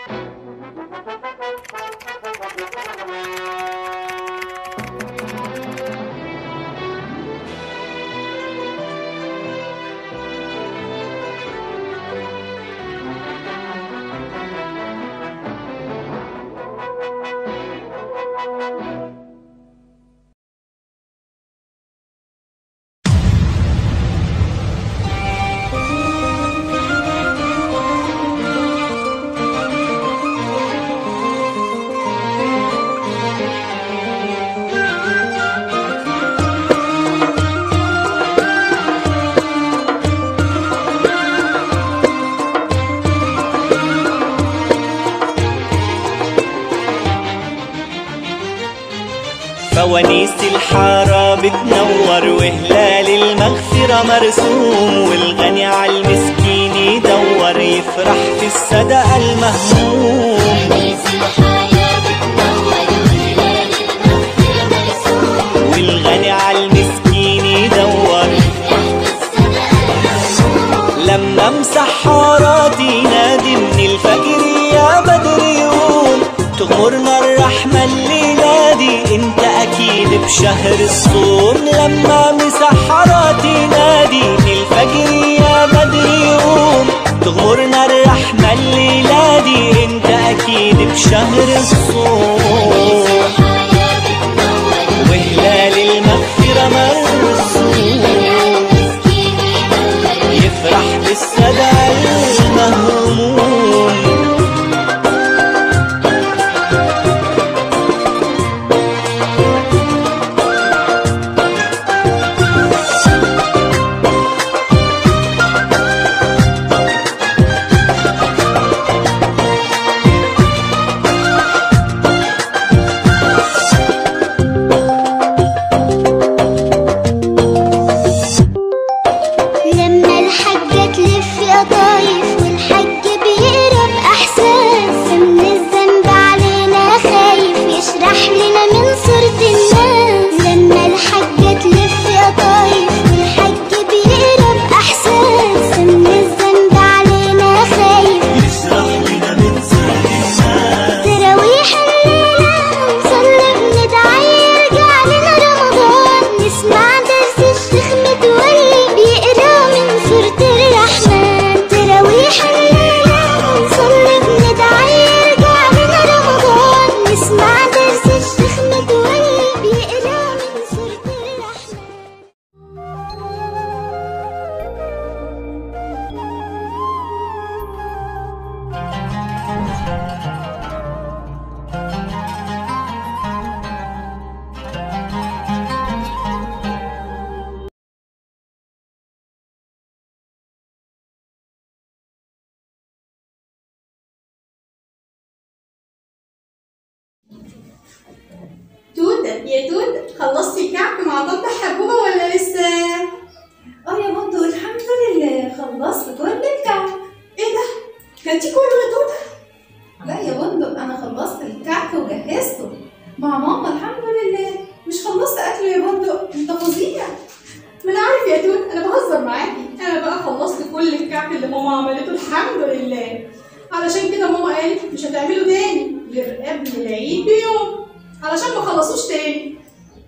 فوانيس الحارة بتنور وهلال المغفرة مرسوم، والغني عالمسكين يدور يفرح في الصدقة المهموم. فوانيس الحارة بتنور وهلال المغفرة مرسوم، والغني عالمسكين يدور يفرح في الصدقة المهموم. لما مسحارات ينادي من الفجر يا بدر يقوم، تغمرنا الرحمة الليلة دي انت اكيد بشهر الصوم. لما مسحرات ينادي من الفجر يا بدر يقوم، تغمرنا الرحمة الليلة دي انت اكيد بشهر الصوم. وهلال المغفرة مرسوم يفرح بالصدقة المهموم. يا توت خلصتي الكعك مع طنط حبوبه ولا لسه؟ يا بندق الحمد لله خلصت كل الكعك. ايه ده؟ كلتي كله يا توته؟ لا يا بندق انا خلصت الكعك وجهزته مع ماما الحمد لله. مش خلصت اكله يا بندق؟ انت فظيع. ما انا عارف يا توت، انا بهزر معاكي. انا بقى خلصت كل الكعك اللي ماما عملته الحمد لله. علشان كده ماما قالت مش هتعمله تاني غير قبل العيد بيوم علشان ما خلصوش تاني.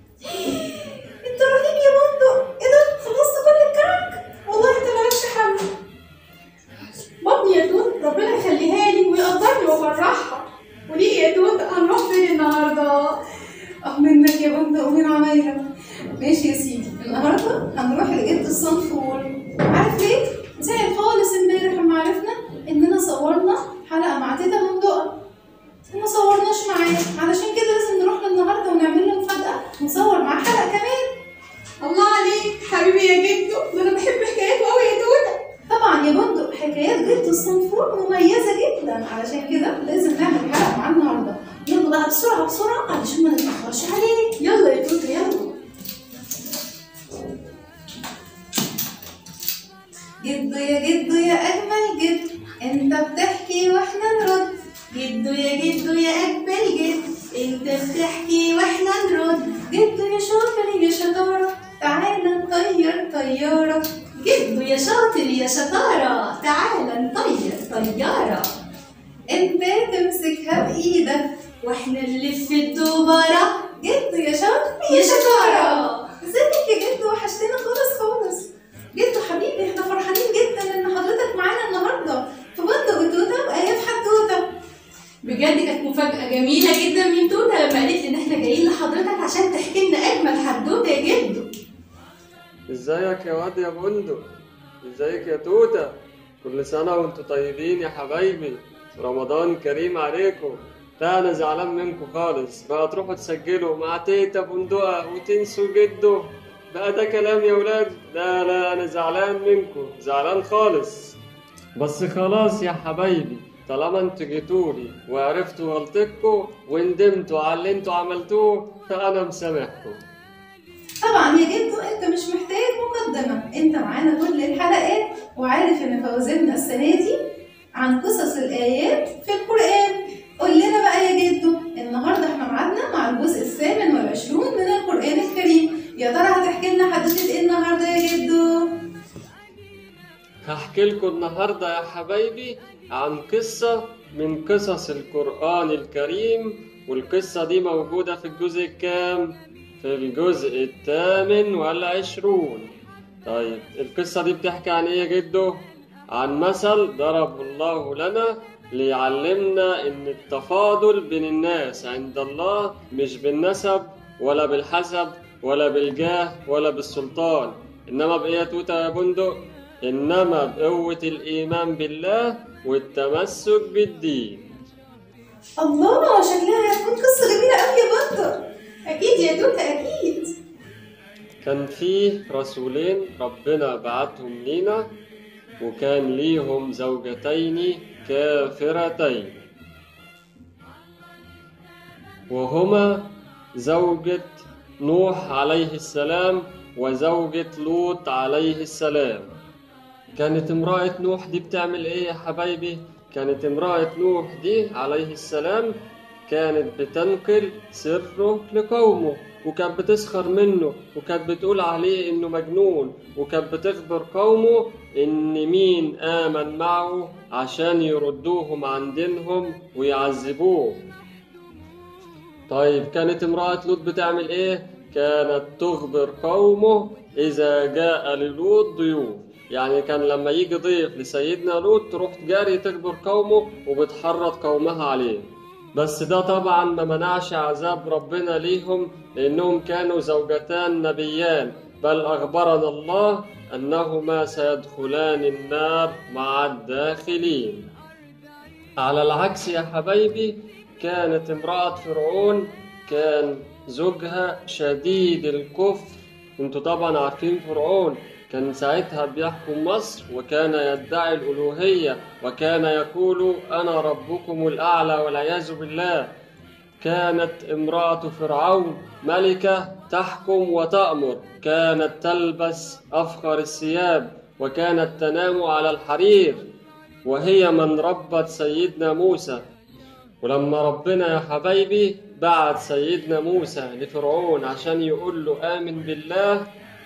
انت رهيب يا بندق. ايه ده؟ خلصت كل الكعك؟ والله انت مالكش حل. بطني يا توت ربنا يخليها لي ويقدرني وافرحها. وليه يا توت هنروح فين النهارده؟ منك يا بندق ومن عمايلك. ماشي يا سيدي، النهارده هنروح لجد الصنفور. عارف ليه؟ زعل خالص امبارح لما عرفنا اننا صورنا حلقه مع تيتا بندقه وما صورناش معاه، علشان كده لازم نروح له النهارده ونعمل له مفاجاه ونصور معاه حلقه كمان. الله عليك حبيبي يا جدو، ده انا بحب حكاياته قوي يا توته. طبعا يا بندق حكايات جد الصنفور مميزه جدا، علشان كده لازم نعمل حلقه معاه النهارده. يلا بقى بسرعه بسرعه علشان ما نتاخرش عليه. يلا يا توته يلا. جدو يا جدو يا اجمل جد، انت بتحكي واحنا نرد. جدو يا جدو يا اجمل جد، انت بتحكي واحنا نرد. جدو يا شاطر يا شطاره، تعالى نطير طياره. جدو يا شاطر يا شطاره، تعالى نطير طياره. انت تمسكها بايدك واحنا نلف الدوبرة. جدو يا شاطر يا شطارة. ازيك يا جدو؟ وحشتنا خالص. جدو حبيبي، احنا فرحانين جدا ان حضرتك معانا النهارده في بندق وتوته وآيات حدوته. بجد كانت مفاجأة جميلة جدا من توتة لما قالت لي إن إحنا جايين لحضرتك عشان تحكي لنا أجمل حدوتة يا جدو. ازيك يا واد يا بندق؟ ازيك يا توتة؟ كل سنة وانتوا طيبين يا حبايبي، رمضان كريم عليكم. لا انا زعلان منكم خالص، بقى تروحوا تسجلوا مع تيتا بندقة وتنسوا جده؟ بقى ده كلام يا ولاد؟ لا انا زعلان منكم، زعلان خالص. بس خلاص يا حبايبي، طالما انتوا جيتولي وعرفتوا غلطتكم وندمتوا على اللي انتوا عملتوه فانا مسامحكم. طبعا يا جدو انت مش محتاج مقدمة، انت معانا كل الحلقات وعارف ان فوازيرنا السنة دي عن قصص الآيات في القرآن. قول لنا بقى يا جدو، النهارده احنا ميعادنا مع الجزء 28 من القرآن الكريم، يا ترى هتحكي لنا حدوتة ايه النهارده يا جدو؟ هحكي لكم النهارده يا حبايبي عن قصة من قصص القرآن الكريم، والقصة دي موجودة في الجزء الكام؟ في الجزء 28. طيب القصة دي بتحكي عن ايه يا جدو؟ عن مثل ضربه الله لنا ليعلمنا ان التفاضل بين الناس عند الله مش بالنسب ولا بالحسب ولا بالجاه ولا بالسلطان، انما بايه يا توتة يا بندق؟ انما بقوة الايمان بالله والتمسك بالدين. الله، شكلها هتكون قصة جميلة قوي يا بندق. أكيد يا توتة أكيد. كان فيه رسولين ربنا بعتهم لينا، وكان ليهم زوجتين كافرتين، وهما زوجة نوح عليه السلام وزوجة لوط عليه السلام. كانت امرأة نوح دي بتعمل ايه يا حبايبي؟ كانت امرأة نوح دي عليه السلام كانت بتنقل سره لقومه، وكانت بتسخر منه، وكانت بتقول عليه انه مجنون، وكانت بتخبر قومه ان مين آمن معه عشان يردوهم عن دينهم ويعذبوه. طيب كانت امرأة لوط بتعمل ايه؟ كانت تخبر قومه اذا جاء للوط ضيوف، يعني كان لما يجي ضيف لسيدنا لوط تروح جاري تخبر قومه وبتحرض قومها عليه. بس ده طبعا ما منعش عذاب ربنا ليهم، لأنهم كانوا زوجتان نبيان، بل أخبرنا الله أنهما سيدخلان النار مع الداخلين. على العكس يا حبايبي، كانت امرأة فرعون كان زوجها شديد الكفر. انتوا طبعا عارفين فرعون كان ساعتها بيحكم مصر، وكان يدعي الألوهية، وكان يقول أنا ربكم الأعلى والعياذ بالله. كانت امرأة فرعون ملكة تحكم وتأمر، كانت تلبس أفخر الثياب، وكانت تنام على الحرير، وهي من ربت سيدنا موسى. ولما ربنا يا حبايبي بعت سيدنا موسى لفرعون عشان يقول له آمن بالله،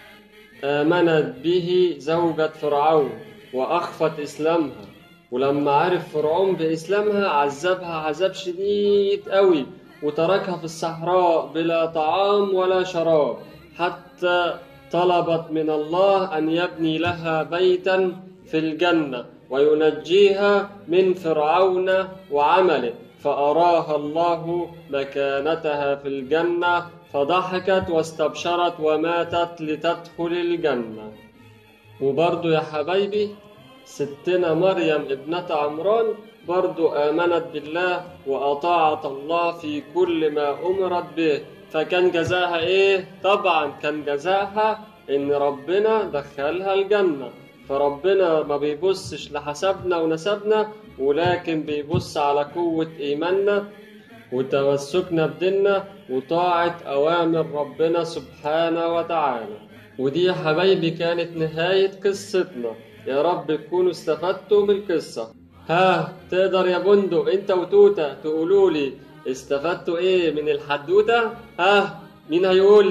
آمنت به زوجة فرعون وأخفت إسلامها. ولما عرف فرعون بإسلامها عذبها عذاب شديد قوي، وتركها في الصحراء بلا طعام ولا شراب، حتى طلبت من الله أن يبني لها بيتا في الجنة وينجيها من فرعون وعمله، فأراها الله مكانتها في الجنة، فضحكت واستبشرت وماتت لتدخل الجنة. وبرضو يا حبايبي ستنا مريم ابنة عمران برضو آمنت بالله وأطاعت الله في كل ما أمرت به، فكان جزاها إيه؟ طبعا كان جزاها إن ربنا دخلها الجنة. فربنا ما بيبصش لحسبنا ونسبنا، ولكن بيبص على قوة إيماننا وتمسكنا بديننا وطاعة أوامر ربنا سبحانه وتعالى. ودي يا حبايبي كانت نهاية قصتنا، يا رب تكونوا استفدتوا من القصة. ها تقدر يا بندق انت وتوتة تقولولي استفدتوا ايه من الحدوتة؟ ها مين هيقول؟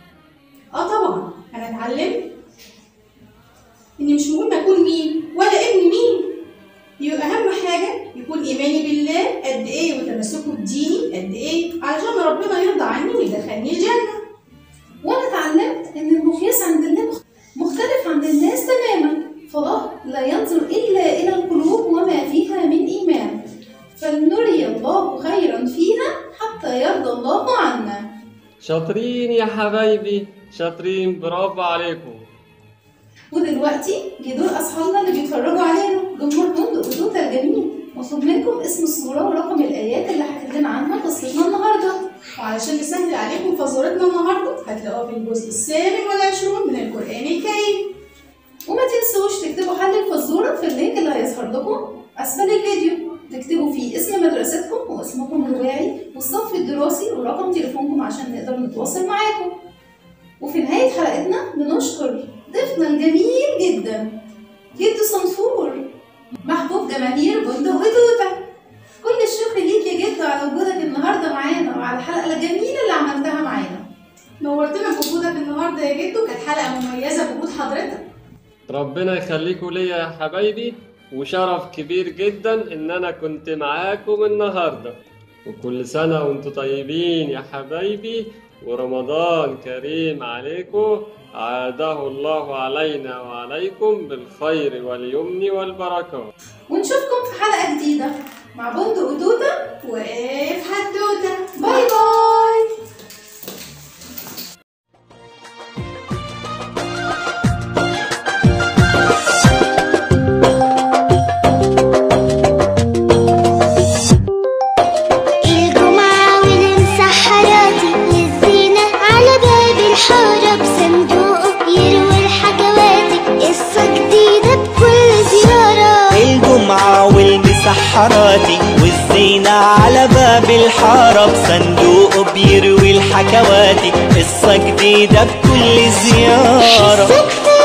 طبعا أنا اتعلمت إني مش مهم أكون مين ولا ابن مين، يبقى أهم حاجة يكون إيماني بالله قد إيه وتمسكه بديني قد إيه علشان ربنا يرضى عني ويدخلني الجنة. وانا اتعلمت ان المقياس عند الله مختلف عند الناس تماما، فالله لا ينظر الا الى القلوب وما فيها من ايمان، فلنري الله خيرا فيها حتى يرضى الله عنا. شاطرين يا حبايبي، شاطرين، برافو عليكم. ودلوقتي جه دور اصحابنا اللي بيتفرجوا علينا، جمهور بندق وتوتة الجميل. مطلوب منكم اسم السورة ورقم الآيات اللي حكيت لنا عنها قصتنا النهارده. وعلشان نسهل عليكم فزورتنا النهارده هتلاقوها في الجزء 27 من القرآن الكريم. وما تنسوش تكتبوا حل الفزورة في اللينك اللي هيظهر لكم أسفل الفيديو، تكتبوا فيه اسم مدرستكم واسمكم الرواعي والصف الدراسي ورقم تليفونكم عشان نقدر نتواصل معاكم. وفي نهاية حلقتنا بنشكر ضيفنا الجميل جدا جد صنفور، محبوب جماهير بندق وتوتة. كل الشكر ليك يا جد على وجودك النهارده معانا وعلى الحلقة الجميلة اللي عملتها معانا. نورتنا بوجودك النهارده يا جدو، كانت حلقة مميزة بوجود حضرتك. ربنا يخليكم ليا يا حبايبي، وشرف كبير جدا ان انا كنت معاكم النهارده. وكل سنة وانتم طيبين يا حبايبي، ورمضان كريم عليكم، عاده الله علينا وعليكم بالخير واليمن والبركات. ونشوفكم في حلقة جديدة مع بندق وتوتة وقف حدوتة. باي باي. والمسحراتي والزينة على باب الحارة بصندوق بيروي الحكواتي، قصة جديدة بكل زيارة.